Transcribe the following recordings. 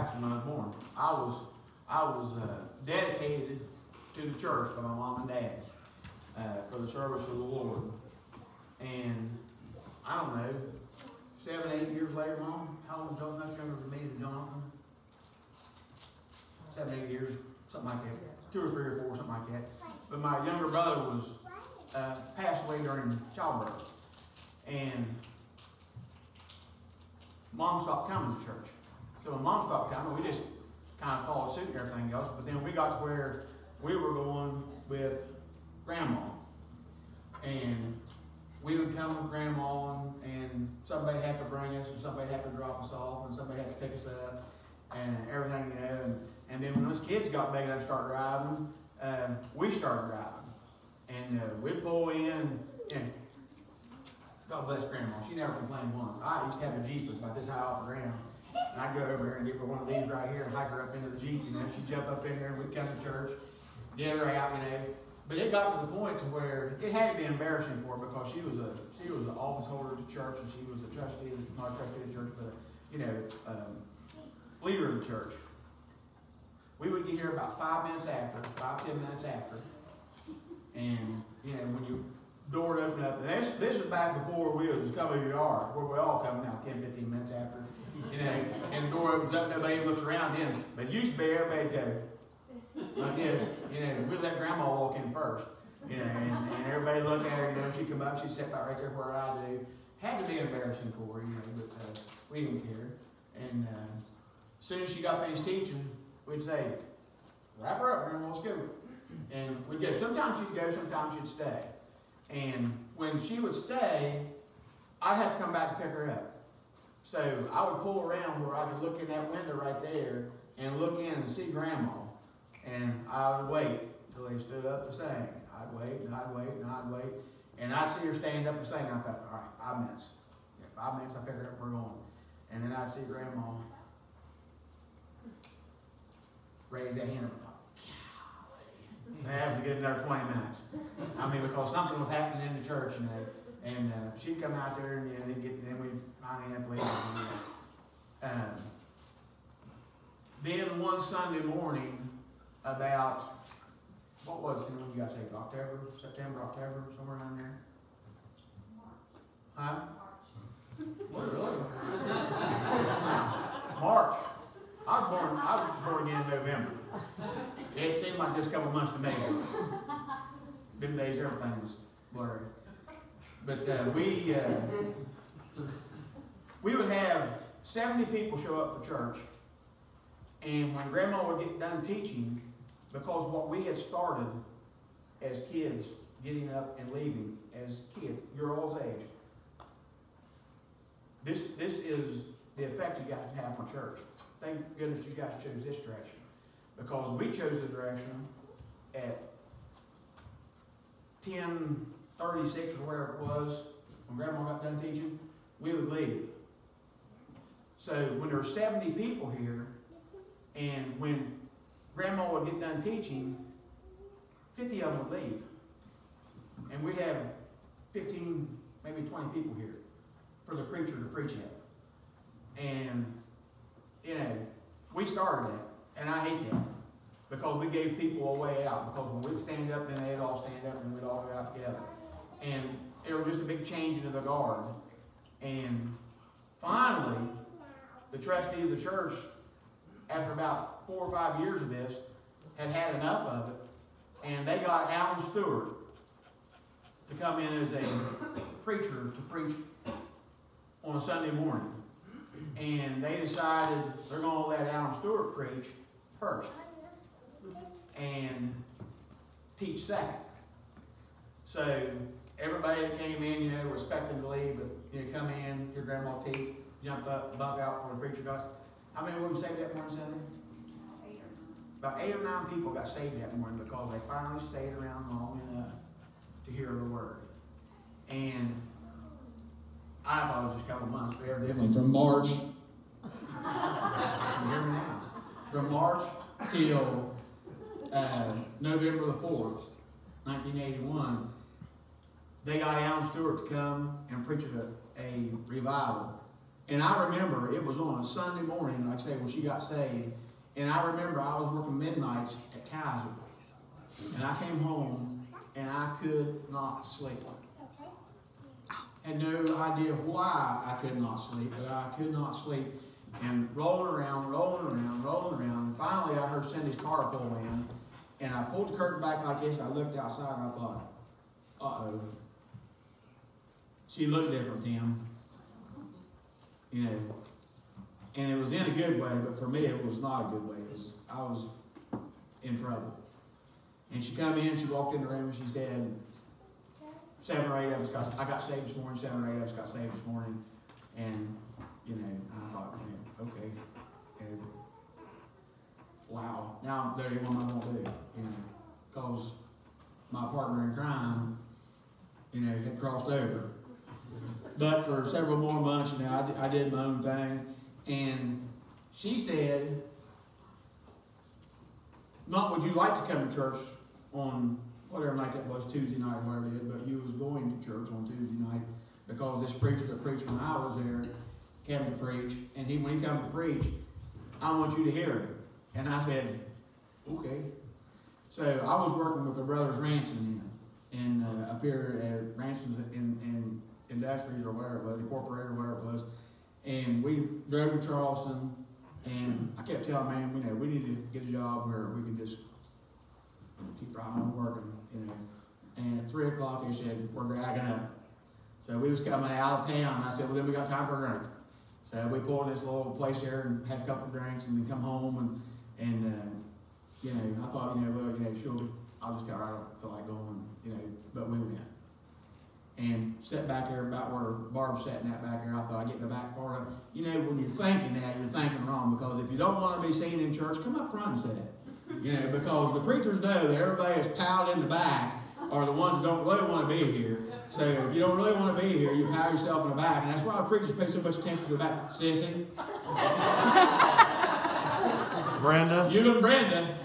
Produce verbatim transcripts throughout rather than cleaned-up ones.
Baptist when I was born. I was, I was uh, dedicated to the church by my mom and dad uh, for the service of the Lord. And I don't know, seven, eight years later, Mom, how old was Jonathan? Much younger than me than Jonathan? Seven, eight years, something like that. Two or three or four, something like that. But my younger brother was uh, passed away during childbirth. And Mom stopped coming to church. So when Mom stopped coming, we just kind of followed suit and everything else. But then we got to where we were going with Grandma. And we would come with Grandma, and, and somebody had to bring us, and somebody had to drop us off, and somebody had to pick us up, and everything, you know. And, and then when those kids got big enough to start driving, um, we started driving. And uh, we'd pull in, and God bless Grandma, she never complained once. I used to have a Jeep with about this high off the ground. And I'd go over there and give her one of these right here and hike her up into the Jeep, you know. She'd jump up in there, and we'd come to church, get her out, you know. But it got to the point to where it had to be embarrassing for her, because she was a she was an office holder at the church, and she was a trustee, not a trustee of the church, but a, you know, um, leader of the church. We would get here about five minutes after, five ten minutes after, and you know, when you door would open up, and this this was back before we was coming to the yard, where we all come now ten, fifteen minutes after, you know, and the door opens up, nobody looks around in. But it used to be everybody go like this, you know, we'd let Grandma walk in first, you know, and, and everybody looked at her, you know, she'd come up, she'd sit right there where I do. Had to be embarrassing for her, you know, but uh, we didn't care. And uh, as soon as she got finished teaching, we'd say, wrap her up, Grandma, let's go. And we'd go. Sometimes she'd go, sometimes she'd stay. And when she would stay, I'd have to come back to pick her up. So I would pull around where I could look in that window right there and look in and see Grandma. And I would wait until they stood up to sing. I'd wait, and I'd wait, and I'd wait. And I'd see her stand up and sing. I thought, all right, five minutes. Yeah, five minutes, I pick her up, we're going. And then I'd see Grandma raise that hand up. I thought, that was a good another twenty minutes. I mean, because something was happening in the church, you know. And uh, she'd come out there, and you know, they'd get, then we'd finally have to leave. Um, then one Sunday morning, about, what was it when you got saved? October, September, October, somewhere around there? Huh? What, really? March. I was born, I was born again in November. It seemed like just a couple months to me. Them days, everything was blurry. But uh, we, uh, we would have seventy people show up for church. And when Grandma would get done teaching, because what we had started as kids, getting up and leaving as kids, your all's age, this, this is the effect you guys have on church. Thank goodness you guys chose this direction. Because we chose the direction at ten thirty-six or where it was, when Grandma got done teaching, we would leave. So when there were seventy people here, and when Grandma would get done teaching, fifty of them would leave. And we'd have fifteen, maybe twenty people here for the preacher to preach at. And, you know, we started that, and I hate that, because we gave people a way out. Because when we'd stand up, then they'd all stand up, and we'd all go out together. And it was just a big change of the guard. And finally, the trustee of the church, after about four or five years of this, had had enough of it, and they got Alan Stewart to come in as a preacher to preach on a Sunday morning. And they decided they're going to let Alan Stewart preach first and teach second. So everybody that came in, you know, were expecting to leave, but you know, come in, your grandma teach, jump up, bunk out for the preacher got. How many would saved that morning Sunday? Eight or nine. About eight or nine people got saved that morning because they finally stayed around long enough to hear the word. And I thought it was just a couple months, but evidently from March, you hear me now? From March till uh, November the fourth, nineteen eighty-one, they got Alan Stewart to come and preach a, a revival And I remember it was on a Sunday morning, like I say, when she got saved. And I remember I was working midnights at Kaiser. And I came home and I could not sleep. Had no idea why I could not sleep, but I could not sleep. And rolling around, rolling around, rolling around. And finally I heard Cindy's car pull in. And I pulled the curtain back like this, and I looked outside and I thought, uh-oh. She looked different, Tim. You know, and it was in a good way, but for me it was not a good way. It was, I was in trouble. And she come in, she walked in the room, and she said, seven or eight of us got, I got saved this morning, seven or eight of us got saved this morning. And, you know, I thought, you know, okay. And, wow, now there ain't one I won't do, you know, because my partner in crime, you know, had crossed over. But for several more months, you know, I, did, I did my own thing. And she said, not would you like to come to church on whatever night that was, Tuesday night or whatever it is, but you was going to church on Tuesday night because this preacher that preached when I was there came to preach. And he, when he came to preach, I want you to hear him. And I said, okay. So I was working with the brothers Ranson in, in uh, up here at Ranson's in, in Industries or where it was, Incorporated or where it was. And we drove to Charleston, and I kept telling man, you know, we need to get a job where we can just keep right on working, you know. And at three o'clock they said, we're dragging up. So we was coming out of town, and I said, well then we got time for a drink. So we pulled this little place here and had a couple of drinks and then come home and And, uh, you know, I thought, you know, well, you know, sure, I'll just tell her I don't feel like going, you know, but we went. And sat back there about where Barb sat in that back there. I thought I'd get in the back part of it. You know, when you're thinking that, you're thinking wrong, because if you don't want to be seen in church, come up front and say it. You know, because the preachers know that everybody that's piled in the back are the ones that don't really want to be here. So if you don't really want to be here, you pile yourself in the back. And that's why the preachers pay so much attention to the back. Sissy. Brenda. You and Brenda.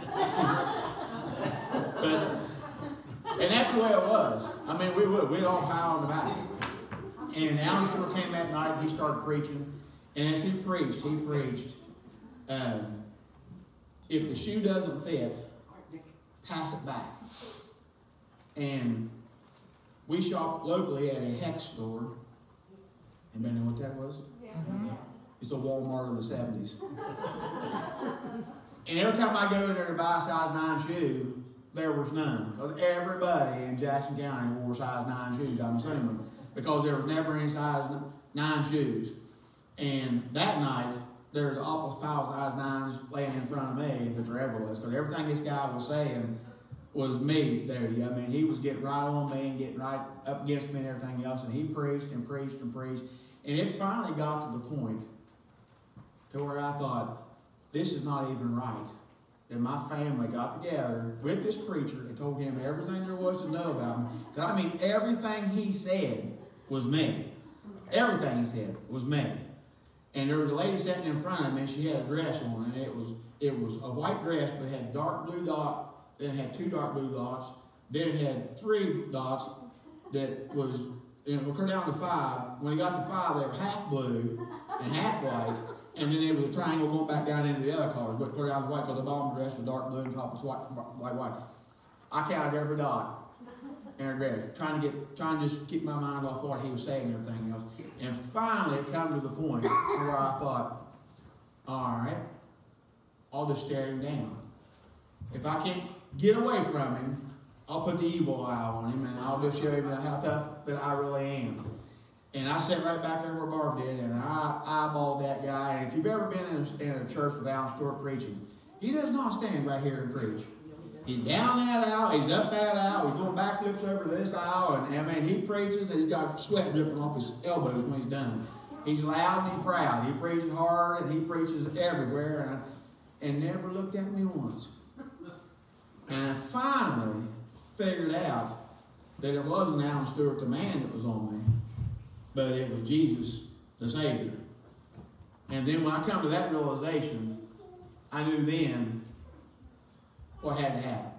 But, and that's the way it was. I mean, we would. We'd all pile in the back. And Alan Stewart came that night and he started preaching. And as he preached, he preached, um, if the shoe doesn't fit, pass it back. And we shopped locally at a Hex store. Anybody know what that was? Yeah. Mm-hmm. It's a Walmart of the seventies. And every time I go in there to buy a size nine shoe, there was none. Because everybody in Jackson County wore size nine shoes, I'm assuming. Because there was never any size nine shoes. And that night, there was an awful pile of size nines laying in front of me that there ever was. Because everything this guy was saying was me there. I mean, he was getting right on me and getting right up against me and everything else. And he preached and preached and preached. And it finally got to the point to where I thought, this is not even right. That my family got together with this preacher and told him everything there was to know about him. Because I mean, everything he said was me. Everything he said was me. And there was a lady sitting in front of me, and she had a dress on, and it was it was a white dress, but it had a dark blue dot, then it had two dark blue dots, then it had three dots that was, you know, we'll turn down to five. When it got to five, they were half blue and half white, and then there was a triangle going back down into the other colors, but clear down to white because the bottom dress was dark blue and the top was white, white, white. I counted every dot in her dress, trying to get, trying to just keep my mind off what he was saying and everything else. And finally, it came to the point where I thought, all right, I'll just stare him down. If I can't get away from him, I'll put the evil eye on him, and I'll just show him how tough that I really am. And I sat right back there where Barb did, and I eyeballed that guy. And if you've ever been in a, in a church with Alan Stewart preaching, he does not stand right here and preach. He's down that aisle, he's up that aisle, he's doing backflips over this aisle, and I mean, he preaches, and he's got sweat dripping off his elbows when he's done. He's loud and he's proud. He preaches hard, and he preaches everywhere, and, and never looked at me once. And I finally figured out that it wasn't Alan Stewart, the man, that was on me, but it was Jesus, the Savior. And then when I come to that realization, I knew then what had to happen.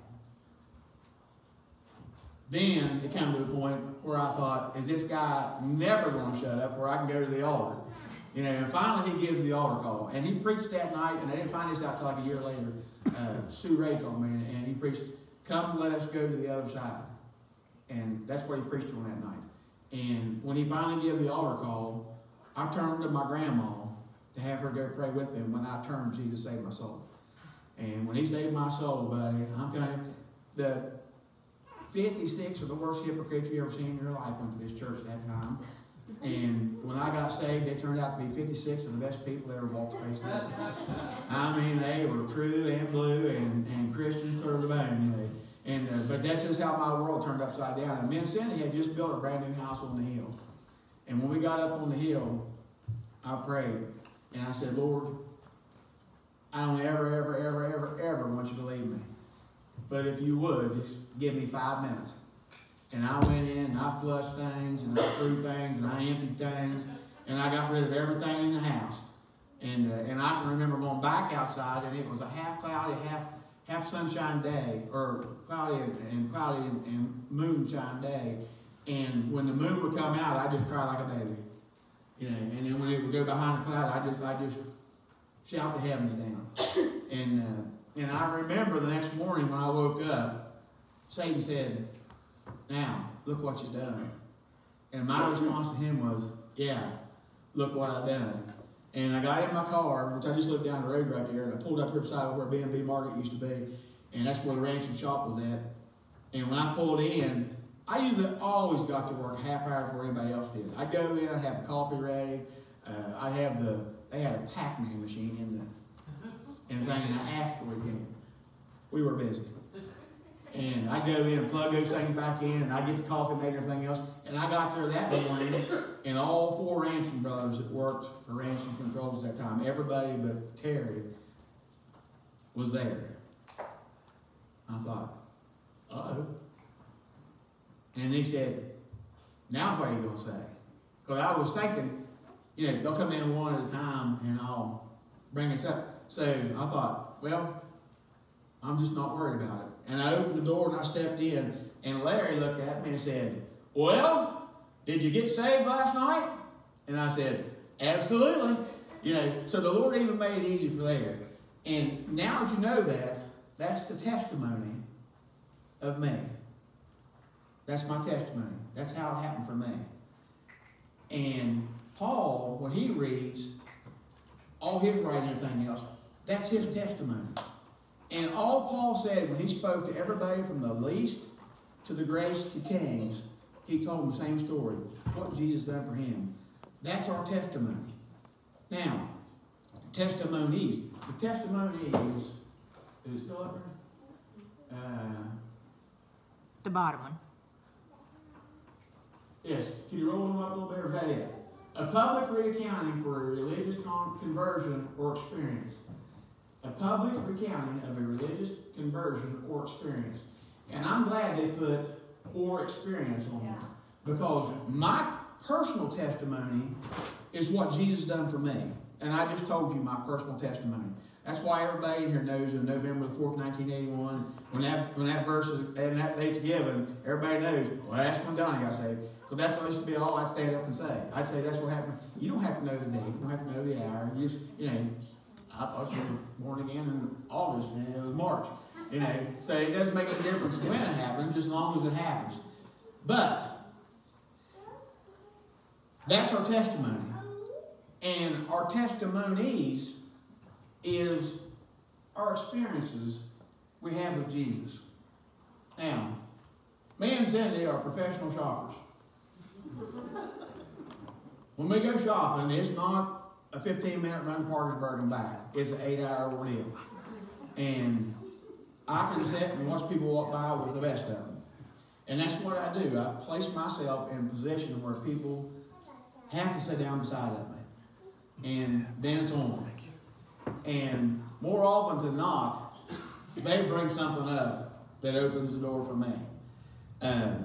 Then it came to the point where I thought, is this guy never going to shut up where I can go to the altar? You know, and finally he gives the altar call. And he preached that night, and I didn't find this out till like a year later. Uh, Sue Ray told me, and he preached, "Come, let us go to the other side." And that's what he preached on that night. And when he finally gave the altar call, I turned to my grandma to have her go pray with him. When I turned, Jesus saved my soul. And when he saved my soul, buddy, I'm telling you, the fifty-six of the worst hypocrites you ever seen in your life went to this church at that time. And when I got saved, they turned out to be fifty-six of the best people that ever walked the face of the earth. I mean, they were true and blue and, and Christians for the bone. You know. And, uh, but that's just how my world turned upside down. And me and Cindy had just built a brand new house on the hill. And when we got up on the hill, I prayed. And I said, "Lord, I don't ever, ever, ever, ever, ever want you to leave me. But if you would, just give me five minutes. And I went in, and I flushed things, and I threw things, and I emptied things, and I got rid of everything in the house. And uh, and I can remember going back outside, and it was a half cloudy, half half sunshine day, or cloudy and, and cloudy and, and moonshine day. And when the moon would come out, I just cried like a baby. You know, and then when it would go behind the cloud, I just I just shout the heavens down. And uh, and I remember the next morning when I woke up, Satan said, "Now, look what you've done." And my response to him was, "Yeah, look what I've done." And I got in my car, which I just lived down the road right there, and I pulled up here beside where B and B Market used to be, and that's where the ranch and shop was at. And when I pulled in, I usually always got to work a half hour before anybody else did. I'd go in, I'd have the coffee ready, uh, I'd have the, they had a Pac-Man machine in the, in the thing, and an asteroid game. We were busy. And I'd go in and plug those things back in, and I'd get the coffee made and everything else. And I got there that morning, and all four ranching brothers that worked for Ranching Controls at that time, everybody but Terry, was there. I thought, uh-oh. And he said, "Now what are you going to say?" Because I was thinking, you know, they'll come in one at a time, and I'll bring this up. So I thought, well, I'm just not worried about it. And I opened the door and I stepped in, and Larry looked at me and said, "Well, did you get saved last night?" And I said, "Absolutely." You know, so the Lord even made it easy for there. And now that you know that, that's the testimony of me. That's my testimony. That's how it happened for me. And Paul, when he reads all his writing and everything else, that's his testimony. And all Paul said when he spoke to everybody from the least to the greatest to kings, he told them the same story, what Jesus done for him. That's our testimony. Now, testimonies. The testimonies, is it still up there? Uh, the bottom one. Yes. Can you roll them up a little bit, or is that it? A public recounting for a religious con- conversion or experience. A public recounting of a religious conversion or experience. And I'm glad they put or experience on it. Because my personal testimony is what Jesus done for me. And I just told you my personal testimony. That's why everybody in here knows on November the fourth, nineteen eighty-one, when that when that verse is, and that date's given, everybody knows, well, that's when Donnie got saved. So that's what used to be all I'd stand up and say. I'd say that's what happened. You don't have to know the date. You don't have to know the hour. You just, you know, I thought you were born again in August, and it was March. You know, so it doesn't make any difference when it happens, just as long as it happens. But that's our testimony. And our testimonies is our experiences we have with Jesus. Now, me and Cindy are professional shoppers. When we go shopping, it's not a fifteen minute run to Parkersburg and back. It's an eight hour ordeal. And I can sit and watch people walk by with the best of them. And that's what I do. I place myself in a position where people have to sit down beside of me. And then it's on. And more often than not, they bring something up that opens the door for me. Um,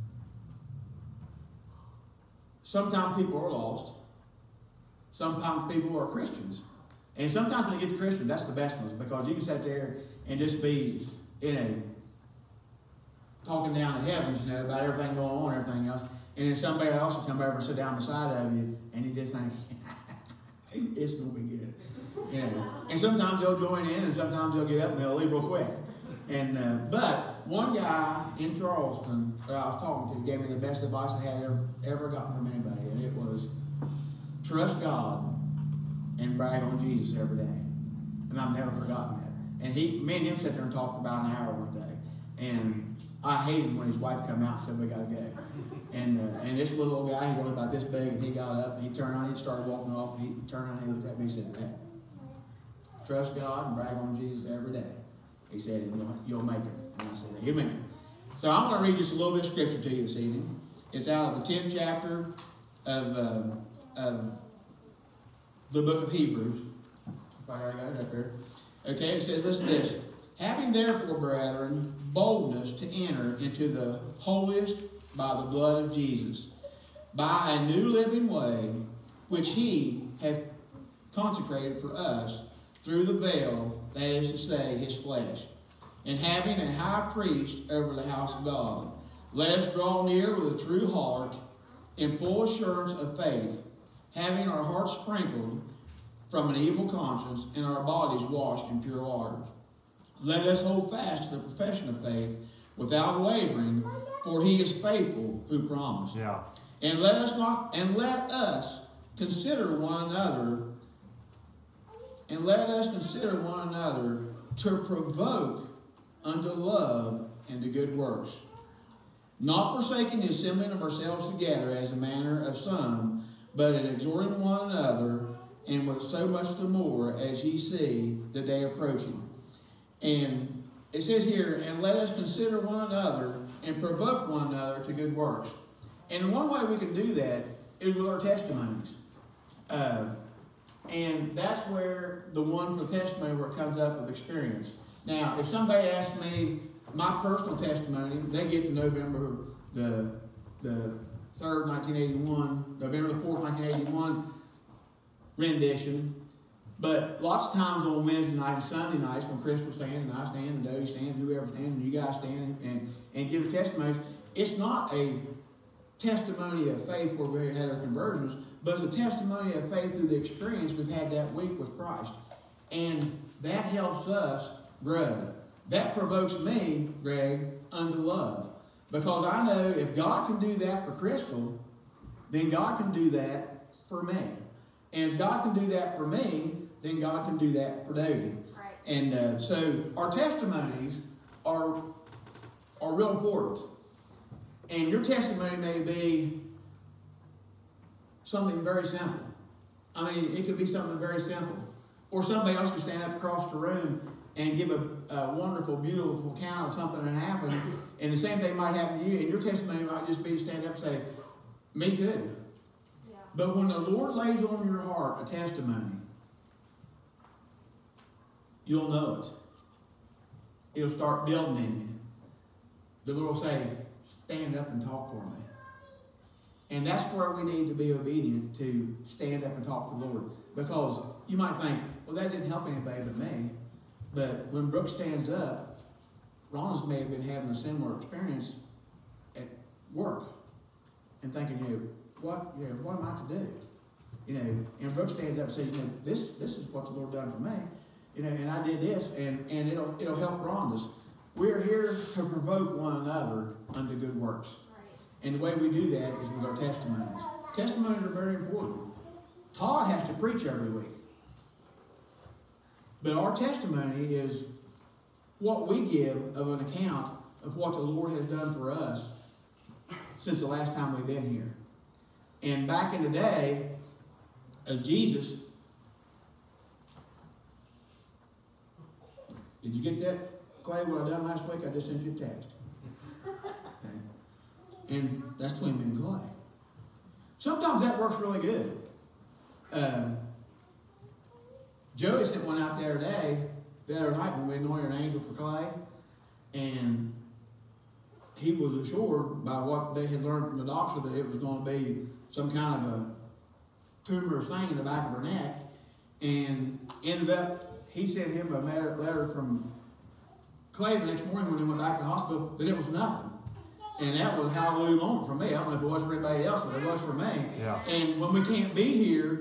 sometimes people are lost. Sometimes people are Christians. And sometimes when you get to Christians, that's the best ones, because you can sit there and just be, you know, talking down the heavens, you know, about everything going on and everything else. And then somebody else will come over and sit down beside of you, and you just think, it's going to be good. You know, and sometimes they'll join in, and sometimes they'll get up and they'll leave real quick. And uh, but one guy in Charleston that I was talking to gave me the best advice I had ever, ever gotten from anybody, and it was trust God and brag on Jesus every day. And I've never forgotten that. And he, me and him sat there and talked for about an hour one day, and I hated when his wife come out and said we got to go. And uh, and this little old guy, he's only about this big, and he got up and he turned around, he started walking off, and he turned around and he looked at me and said, "Hey, trust God and brag on Jesus every day." He said, and you'll, you'll make it. And I said, amen. So I'm going to read just a little bit of scripture to you this evening. It's out of the tenth chapter of, uh, of the book of Hebrews. If I got it up there. Okay, it says, listen to this. Having therefore, brethren, boldness to enter into the holiest by the blood of Jesus, by a new living way, which he hath consecrated for us through the veil, that is to say, his flesh. And having a high priest over the house of God, let us draw near with a true heart, in full assurance of faith, having our hearts sprinkled from an evil conscience, and our bodies washed in pure water. Let us hold fast to the profession of faith without wavering, for he is faithful who promised. Yeah. And let us not and let us consider one another, and let us consider one another to provoke unto love and to good works, not forsaking the assembling of ourselves together as the manner of some, but in exhorting one another, and with so much the more as ye see the day approaching. And it says here, and let us consider one another and provoke one another to good works. And one way we can do that is with our testimonies. Uh, and that's where the one for the testimony where it comes up with experience. Now, if somebody asks me my personal testimony, they get to November the the third, nineteen eighty-one, November the fourth, nineteen eighty-one rendition. But lots of times on Wednesday night and Sunday nights when Crystal stands and I stand and Dodie stands, whoever stands, and you guys stand and, and give testimonies, it's not a testimony of faith where we had our conversions, but it's a testimony of faith through the experience we've had that week with Christ. And that helps us grow. That provokes me, Greg, unto love. Because I know if God can do that for Crystal, then God can do that for me. And if God can do that for me, then God can do that for Dodie. Right. And uh, so our testimonies are, are real important. And your testimony may be something very simple. I mean, it could be something very simple. Or somebody else could stand up across the room and give a, a wonderful, beautiful account of something that happened. And the same thing might happen to you. And your testimony might just be to stand up and say, me too. Yeah. But when the Lord lays on your heart a testimony, you'll know it. It'll start building in you. The Lord will say, stand up and talk for me. And that's where we need to be obedient, to stand up and talk to the Lord. Because you might think, well, that didn't help anybody but me. But when Brooke stands up, Rollins may have been having a similar experience at work and thinking, you know, what, you know, what am I to do? You know, and Brooke stands up and says, you know, this, this is what the Lord done for me. You know, and I did this, and, and it'll, it'll help Rhonda's. We're here to provoke one another unto good works. Right. And the way we do that is with our testimonies. Testimonies are very important. Todd has to preach every week. But our testimony is what we give of an account of what the Lord has done for us since the last time we've been here. And back in the day, as Jesus, did you get that, Clay, what I done last week? I just sent you a text. Okay. And that's between me and Clay. Sometimes that works really good. Um, Jody sent one out the other day, the other night when we anointed an angel for Clay, and he was assured by what they had learned from the doctor that it was going to be some kind of a tumor thing in the back of her neck, and ended up, he sent him a letter from Clay the next morning when he went back to the hospital that it was nothing. And that was hallelujah moment for me. I don't know if it was for anybody else, but it was for me. Yeah. And when we can't be here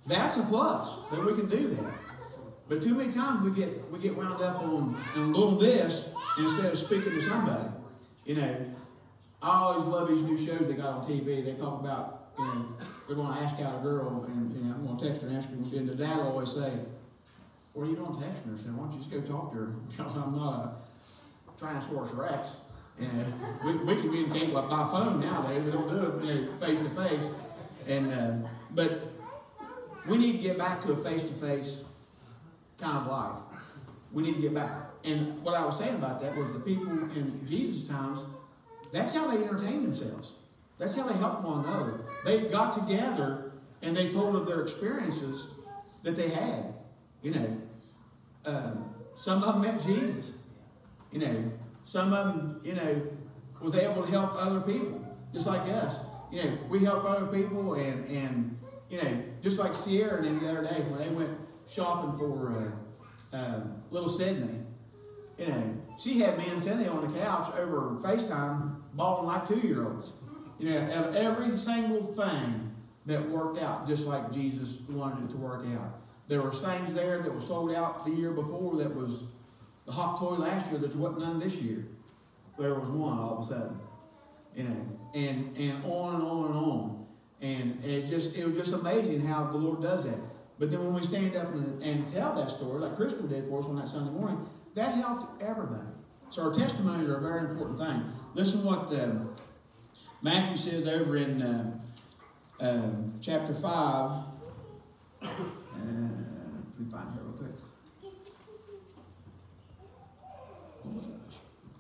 that's a plus that we can do that. But too many times we get we get wound up on, on doing this instead of speaking to somebody. You know, I always love these new shows they got on T V. They talk about, you know, they're going to ask out a girl, and you know, I'm going to text her and ask her. And the dad will always say, "What are you doing texting her?" I said, "Why don't you just go talk to her?" Because I'm not a Tyrannosaurus Rex. And we, we communicate by phone nowadays. We don't do it, you know, face to face. And uh, but we need to get back to a face to face kind of life. We need to get back. And what I was saying about that was the people in Jesus' times, that's how they entertained themselves. That's how they helped one another. They got together and they told of their experiences that they had. You know, um, some of them met Jesus. You know, some of them, you know, was able to help other people, just like us. You know, we help other people, and, and you know, just like Sierra and them the other day when they went shopping for uh, uh, little Sydney. You know, she had me and Cindy on the couch over FaceTime bawling like two-year-olds. You know, of every single thing that worked out just like Jesus wanted it to work out. There were things there that were sold out the year before that was the hot toy last year that there wasn't none this year. There was one all of a sudden. You know, and, and on and on and on. And it's just it was just amazing how the Lord does that. But then when we stand up and, and tell that story, like Crystal did for us on that Sunday morning, that helped everybody. So our testimonies are a very important thing. Listen what um, Matthew says over in uh, uh, chapter five. Uh, let me find it here real quick. Oh my gosh.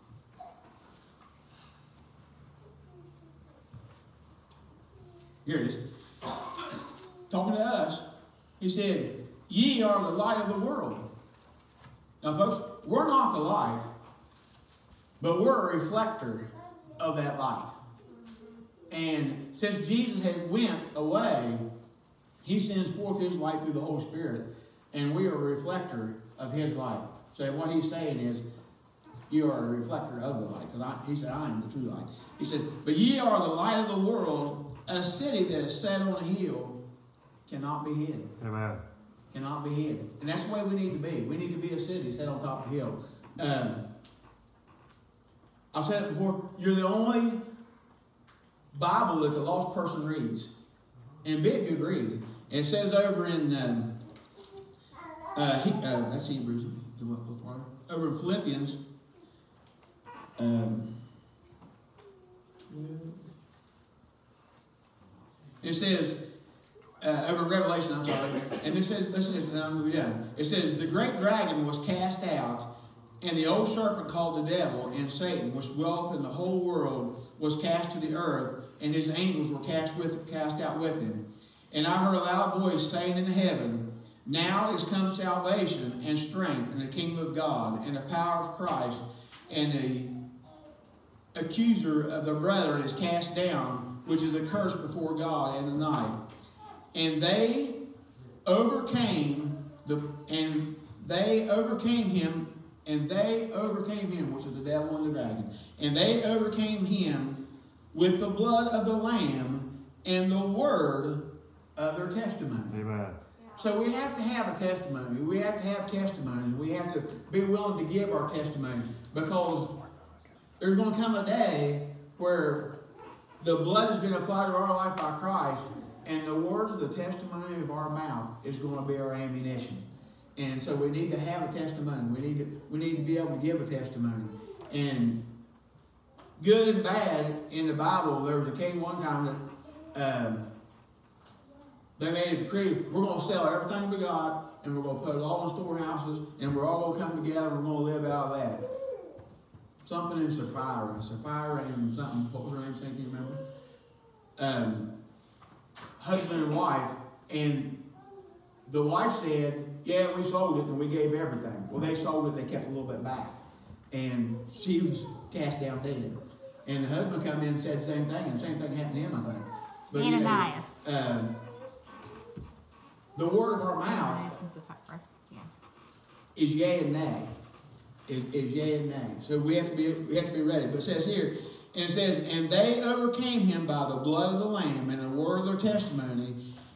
Here it is. Talking to us, he said, "Ye are the light of the world." Now, folks, we're not the light, but we're a reflector of that light. And since Jesus has went away, he sends forth his light through the Holy Spirit, and we are a reflector of his light. So what he's saying is, you are a reflector of the light. Because he said, I am the true light. He said, "But ye are the light of the world. A city that is set on a hill cannot be hid." Amen. Cannot be hid. And that's the way we need to be. We need to be a city set on top of a hill. Um, I've said it before, you're the only Bible that the lost person reads. And be a good read. And it says over in, um, uh, he, uh, that's Hebrews, over in Philippians, um, twelve. It says, uh, over in Revelation, I'm sorry, and this says, listen to this, now I'm going to be done. It says, "The great dragon was cast out, and the old serpent called the devil and Satan, which dwelleth in the whole world, was cast to the earth, and his angels were cast with cast out with him. And I heard a loud voice saying in heaven, Now is come salvation and strength in the kingdom of God, and the power of Christ, and the accuser of the brethren is cast down, which is accursed before God in the night. And they overcame the and they overcame him, and they overcame him, which is the devil and the dragon. And they overcame him with the blood of the Lamb and the word of their testimony." Amen. So we have to have a testimony. We have to have testimonies. We have to be willing to give our testimony, because there's going to come a day where the blood has been applied to our life by Christ, and the words of the testimony of our mouth is going to be our ammunition. And so we need to have a testimony. We need to we need to be able to give a testimony. And good and bad in the Bible, there was a king one time that um, they made a decree: we're going to sell everything we got, and we're going to put it all in storehouses, and we're all going to come together, and we're going to live out of that. Something in Sapphira. Sapphira and something. What was her name? Can you remember? Um, husband and wife. And the wife said, "Yeah, we sold it and we gave everything." Well, they sold it, they kept a little bit back. And she was cast down dead. And the husband come in and said the same thing, and the same thing happened to him, I think. But, you know, Ananias. um, the word of our mouth Ananias and Sapphira. Yeah. is yea and nay. Is, is yea and nay. So we have to be we have to be ready. But it says here, and it says, "And they overcame him by the blood of the Lamb and the word of their testimony,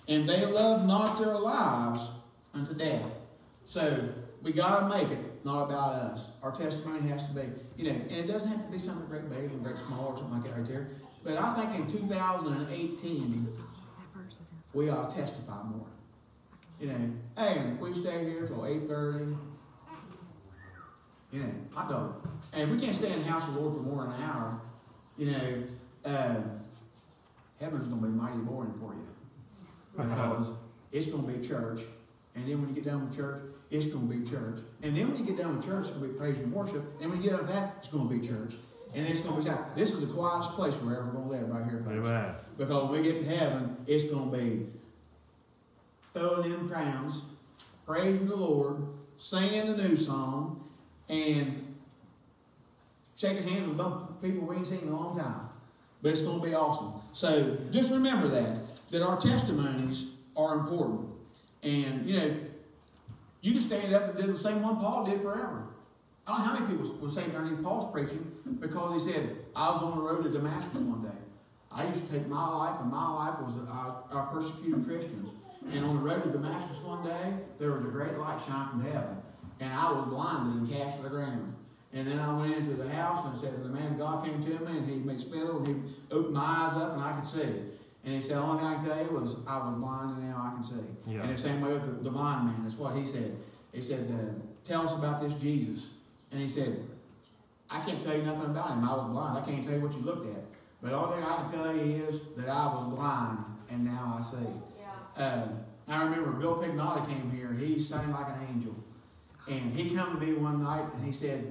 and they love not their lives unto death. So we got to make it not about us. Our testimony has to be, you know, and it doesn't have to be something great big and great small or something like that right there. But I think in two thousand eighteen, we ought to testify more. You know, hey, and if we stay here till eight thirty, you know, hot dog. And if we can't stay in the house of the Lord for more than an hour, you know, uh, heaven's going to be mighty boring for you. Because it's going to be church. And then when you get done with church, it's going to be church. And then when you get done with church, it's going to be praise and worship. And when you get out of that, it's going to be church. And it's going to be time. This is the quietest place we're ever going to live right here, folks. Amen. Because when we get to heaven, it's going to be throwing them crowns, praising the Lord, singing the new song, and shaking hands with a bunch of people we ain't seen in a long time. But it's going to be awesome. So just remember that, that our testimonies are important. And, you know, you can stand up and do the same one Paul did forever. I don't know how many people were saying underneath Paul's preaching because he said, I was on the road to Damascus one day. I used to take my life, and my life was I, I persecuted Christians. And on the road to Damascus one day, there was a great light shine from heaven. And I was blinded and cast to the ground. And then I went into the house and said, the man of God came to me, and he made spittle, and he opened my eyes up, and I could see. And he said, the only thing I can tell you was I was blind, and now I can see. Yeah. And the same way with the, the blind man. That's what he said. He said, uh, tell us about this Jesus. And he said, I can't tell you nothing about him. I was blind. I can't tell you what you looked at. But the only thing I can tell you is that I was blind, and now I see. Yeah. Um, I remember Bill Pignotta came here. He sang like an angel. And he came to me one night, and he said,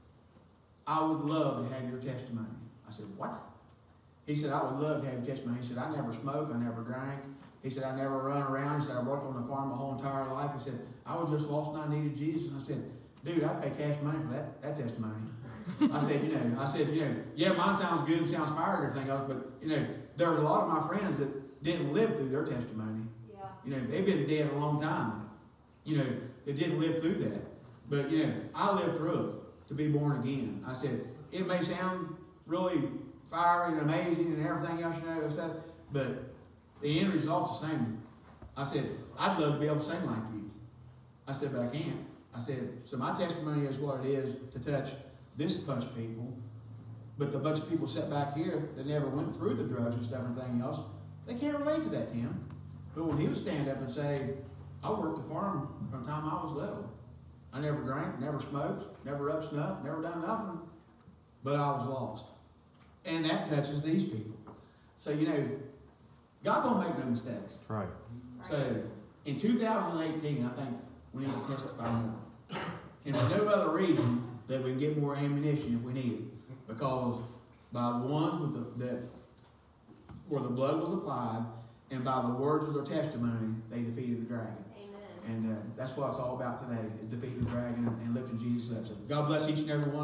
I would love to have your testimony. I said, what? He said, I would love to have your testimony. He said, I never smoked. I never drank. He said, I never run around. He said, I worked on the farm my whole entire life. He said, I was just lost and I needed Jesus. And I said, dude, I'd pay cash money for that, that testimony. I said, you know, I said, you know, yeah, mine sounds good and sounds fire and everything else, but, you know, there's a lot of my friends that didn't live through their testimony. Yeah. You know, they've been dead a long time. You know, they didn't live through that. But, you know, I lived through it to be born again. I said, it may sound really fiery and amazing and everything else, you know, and stuff, but the end result's the same. I said, I'd love to be able to sing like you. I said, but I can't. I said, so my testimony is what it is to touch this bunch of people, but the bunch of people sat back here that never went through the drugs and stuff and everything else, they can't relate to that, Tim. But when he would stand up and say, I worked the farm from the time I was little. I never drank, never smoked, never up snuff, never done nothing, but I was lost. And that touches these people. So, you know, God don't make no mistakes. Right. So, in two thousand eighteen, I think we need to testify more. And for no other reason that we can get more ammunition if we need it. Because by the ones with the, that where the blood was applied, and by the words of their testimony, they defeated the dragon. Amen. And uh, that's what it's all about today, is defeating the dragon and, and lifting Jesus up. So God bless each and every one.